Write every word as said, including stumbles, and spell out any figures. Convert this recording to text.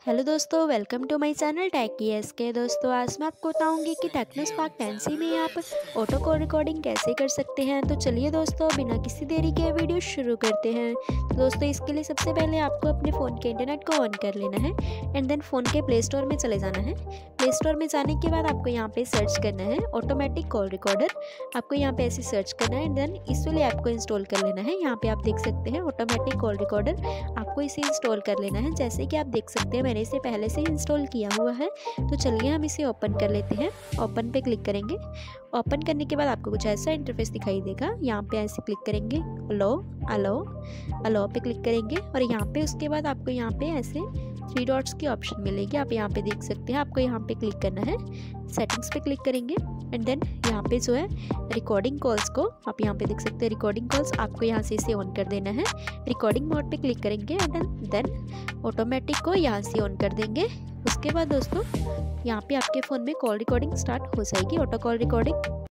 Hello दोस्तों, welcome to my channel tech S K. दोस्तों आज मैं आपको बताऊंगी कि टेक्नो स्पार्क टेन सी में आप ऑटो कॉल रिकॉर्डिंग कैसे कर सकते हैं। तो चलिए दोस्तों, बिना किसी देरी के वीडियो शुरू करते हैं। तो दोस्तों इसके लिए सबसे पहले आपको अपने फ़ोन के इंटरनेट को ऑन कर लेना है एंड देन फ़ोन के प्ले स्टोर में चले जाना है। प्ले स्टोर में जाने के बाद आपको यहाँ पे सर्च करना है ऑटोमेटिक कॉल रिकॉर्डर। आपको यहाँ पे ऐसे सर्च करना है एंड देन इस वाले ऐप को इंस्टॉल कर लेना है। यहाँ पे आप देख सकते हैं ऑटोमेटिक कॉल रिकॉर्डर, आपको इसे इंस्टॉल कर लेना है। जैसे कि आप देख सकते हैं मैंने इसे पहले से इंस्टॉल किया हुआ है। तो चलिए हम इसे ओपन कर लेते हैं। ओपन पे क्लिक करेंगे। ओपन करने के बाद आपको कुछ ऐसा इंटरफेस दिखाई देगा। यहाँ पे ऐसे क्लिक करेंगे, अलो अलो अलो पे क्लिक करेंगे और यहाँ पे उसके बाद आपको यहाँ पे ऐसे थ्री डॉट्स की ऑप्शन मिलेगी। आप यहाँ पे देख सकते हैं, आपको यहाँ पे क्लिक करना है। सेटिंग्स पे क्लिक करेंगे एंड देन यहाँ पे जो है रिकॉर्डिंग कॉल्स को आप यहाँ पे देख सकते हैं। रिकॉर्डिंग कॉल्स आपको यहाँ से इसे ऑन कर देना है। रिकॉर्डिंग मोड पे क्लिक करेंगे एंड देन ऑटोमेटिक को यहाँ से ऑन कर देंगे। उसके बाद दोस्तों यहाँ पे आपके फ़ोन में कॉल रिकॉर्डिंग स्टार्ट हो जाएगी, ऑटो कॉल रिकॉर्डिंग।